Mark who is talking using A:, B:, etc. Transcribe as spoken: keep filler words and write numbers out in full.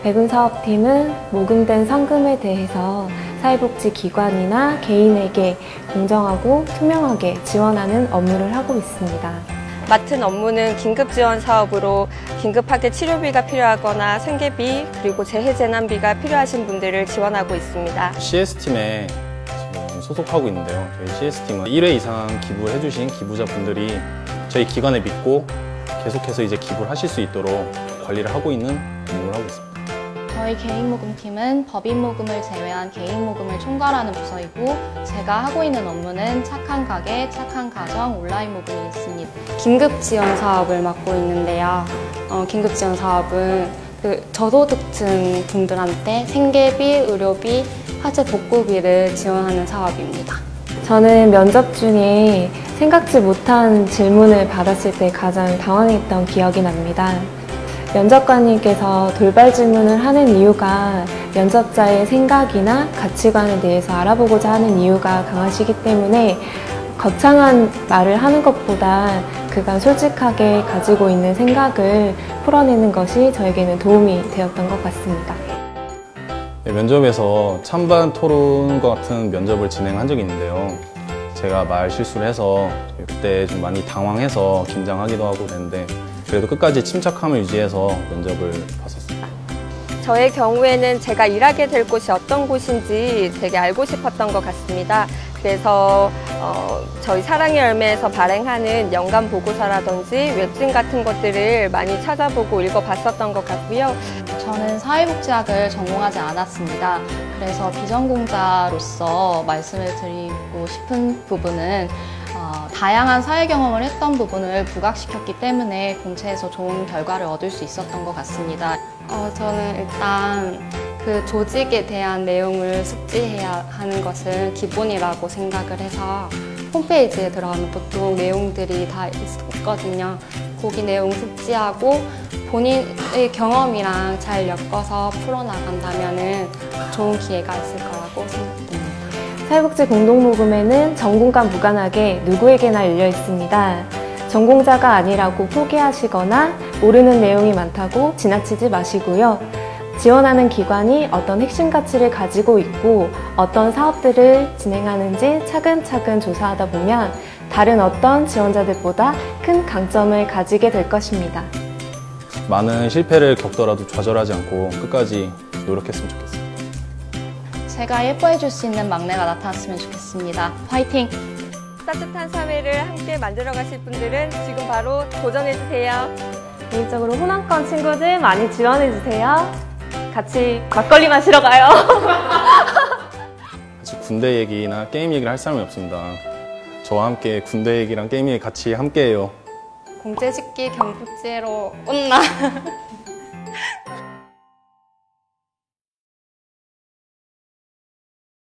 A: 대군사업팀은 모금된 상금에 대해서 사회복지기관이나 개인에게 공정하고 투명하게 지원하는 업무를 하고 있습니다.
B: 맡은 업무는 긴급지원 사업으로 긴급하게 치료비가 필요하거나 생계비 그리고 재해재난비가 필요하신 분들을 지원하고 있습니다.
C: 씨에스팀에 지금 소속하고 있는데요. 저희 씨에스팀은 일 회 이상 기부를 해주신 기부자분들이 저희 기관을 믿고 계속해서 이제 기부를 하실 수 있도록 관리를 하고 있는 업무를 하고 있습니다.
D: 저희 개인모금팀은 법인모금을 제외한 개인모금을 총괄하는 부서이고 제가 하고 있는 업무는 착한 가게, 착한 가정, 온라인 모금이 있습니다.
E: 긴급지원 사업을 맡고 있는데요. 어, 긴급지원 사업은 그 저소득층 분들한테 생계비, 의료비, 화재 복구비를 지원하는 사업입니다.
A: 저는 면접 중에 생각지 못한 질문을 받았을 때 가장 당황했던 기억이 납니다. 면접관님께서 돌발 질문을 하는 이유가 면접자의 생각이나 가치관에 대해서 알아보고자 하는 이유가 강하시기 때문에 거창한 말을 하는 것보다 그간 솔직하게 가지고 있는 생각을 풀어내는 것이 저에게는 도움이 되었던 것 같습니다.
C: 네, 면접에서 찬반 토론과 같은 면접을 진행한 적이 있는데요. 제가 말 실수를 해서 그때 좀 많이 당황해서 긴장하기도 하고 그랬는데 그래도 끝까지 침착함을 유지해서 면접을 봤었습니다.
B: 저의 경우에는 제가 일하게 될 곳이 어떤 곳인지 되게 알고 싶었던 것 같습니다. 그래서 어, 저희 사랑의 열매에서 발행하는 연간 보고서라든지 웹진 같은 것들을 많이 찾아보고 읽어봤었던 것 같고요.
D: 저는 사회복지학을 전공하지 않았습니다. 그래서 비전공자로서 말씀을 드리고 싶은 부분은 어, 다양한 사회 경험을 했던 부분을 부각시켰기 때문에 공채에서 좋은 결과를 얻을 수 있었던 것 같습니다.
E: 어, 저는 일단 그 조직에 대한 내용을 숙지해야 하는 것은 기본이라고 생각을 해서 홈페이지에 들어가면 보통 내용들이 다 있거든요. 거기 내용 숙지하고 본인의 경험이랑 잘 엮어서 풀어나간다면 좋은 기회가 있을 거라고 생각됩니다.
A: 사회복지 공동모금에는 전공과 무관하게 누구에게나 열려 있습니다. 전공자가 아니라고 포기하시거나 모르는 내용이 많다고 지나치지 마시고요. 지원하는 기관이 어떤 핵심 가치를 가지고 있고 어떤 사업들을 진행하는지 차근차근 조사하다 보면 다른 어떤 지원자들보다 큰 강점을 가지게 될 것입니다.
C: 많은 실패를 겪더라도 좌절하지 않고 끝까지 노력했으면 좋겠습니다.
D: 제가 예뻐해 줄 수 있는 막내가 나타났으면 좋겠습니다. 화이팅!
B: 따뜻한 사회를 함께 만들어 가실 분들은 지금 바로 도전해 주세요.
A: 개인적으로 호남권 친구들 많이 지원해 주세요. 같이 막걸리 마시러 가요.
C: 같이 군대 얘기나 게임 얘기를 할 사람이 없습니다. 저와 함께 군대 얘기랑 게임 얘기 같이 함께해요.
E: 공채 식기 경북지로 온나